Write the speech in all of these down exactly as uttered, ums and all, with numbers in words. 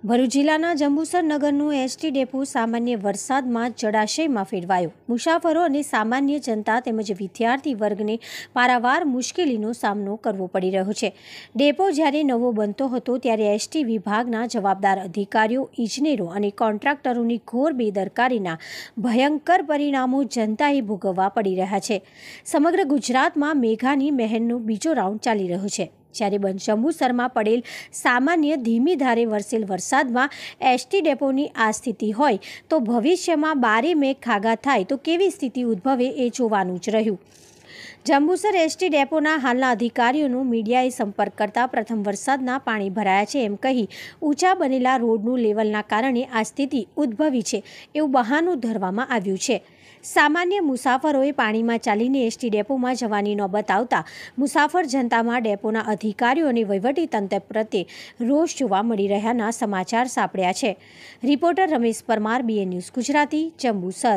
ભરૂચ જિલ્લાના Jambusar નગરનું ST depot સામાન્ય વરસાદમાં જળાશયમાં ફેરવાયો। મુસાફરો અને સામાન્ય જનતા તેમજ વિદ્યાર્થી વર્ગને પારાવાર મુશ્કેલીનો સામનો કરવો પડી રહ્યો છે। ડેપો જ્યારે નવો બનતો હતો ત્યારે એસટી વિભાગના જવાબદાર અધિકારીઓ, ઇજનેરો અને કોન્ટ્રાક્ટરોની ઘોર બેદરકારીના ભયંકર પરિણામો જનતાએ ભોગવવા પડી રહ્યા છે। સમગ્ર ગુજરાતમાં મેઘાની મહેરનો બીજો રાઉન્ડ ચાલી રહ્યો છે। જ્યારે જંબુસરમાં પડેલ સામાન્ય ધીમી ધારે વરસેલ વરસાદમાં એસટી ડેપોની આ સ્થિતિ હોય તો ભવિષ્યમાં બારે મેઘ ખાગા થાય તો કેવી સ્થિતિ ઉદ્ભવે એ જોવાનું જ રહ્યું। જંબુસર એસટી ડેપોના હાલના અધિકારીઓનો મીડિયાએ સંપર્ક કરતા પ્રથમ વરસાદના પાણી ભરાયા છે એમ કહી ઊંચા બનેલા રોડનું લેવલના કારણે આ સ્થિતિ ઉદ્ભવી છે એવું બહાનું ધરવામાં આવ્યું છે। સામાન્ય મુસાફરોએ પાણીમાં ચાલીને એસટી ડેપોમાં જવાની નોબત આવતા મુસાફર જનતામાં ડેપોના અધિકારીઓ અને વહીવટીતંત્ર પ્રત્યે રોષ જોવા મળી રહ્યાના સમાચાર સાંપડ્યા છે। Reporter Ramesh Parmar, B N news Gujarati, Jambusar.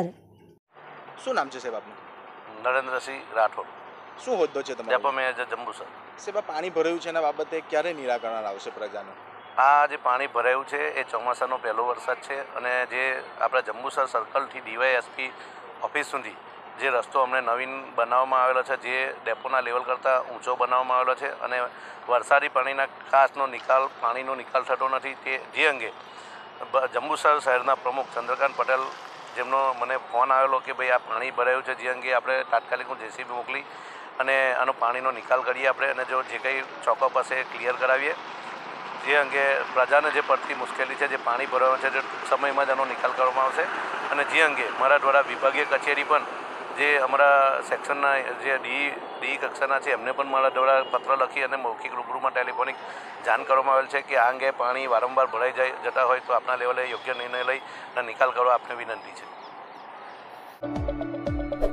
શું નામ છે સાહેબ આપનું? નરેન્દ્રસિંહ રાઠોડ। શું હોદ્દો છે તમારો? Depot manager Jambusar. સાહેબ, પાણી ભરાયું છે એના બાબતે ક્યારે નિરાકરણ આવશે પ્રજાનું? આ જે પાણી ભરાયું છે એ ચોમાસાનો પહેલો વરસાદ છે અને જે આપણા જંબુસર સર્કલથી ડીવાયએસપી ઓફિસ સુધી જે રસ્તો અમને નવીન બનાવવામાં આવેલો છે, જે ડેપોના લેવલ કરતાં ઊંચો બનાવવામાં આવેલો છે અને વરસાદી પાણીના ખાસનો નિકાલ પાણીનો નિકાલ થતો નથી, તે જે અંગે જંબુસર શહેરના પ્રમુખ ચંદ્રકાંત પટેલ, જેમનો મને ફોન આવેલો કે ભાઈ આ પાણી ભરાયું છે, જે અંગે આપણે તાત્કાલિક હું જેસીબી મોકલી અને આનો પાણીનો નિકાલ કરીએ આપણે અને જો જે કંઈ ચોકઅપ હશે ક્લિયર કરાવીએ। જે અંગે પ્રજાને જે પડતી મુશ્કેલી છે, જે પાણી ભરાવાનું છે, તે ટૂંક સમયમાં જ આનો નિકાલ કરવામાં આવશે અને જે અંગે મારા દ્વારા વિભાગીય કચેરી પણ જે અમારા સેક્શનના જે ડી ડી કક્ષાના છે એમને પણ મારા દ્વારા પત્ર લખી અને મૌખિક રૂબરૂમાં ટેલિફોનિક જાણ કરવામાં આવેલ છે કે આ અંગે પાણી વારંવાર ભરાઈ જાય જતા હોય તો આપના લેવલે યોગ્ય નિર્ણય લઈ અને નિકાલ કરવા આપને વિનંતી છે।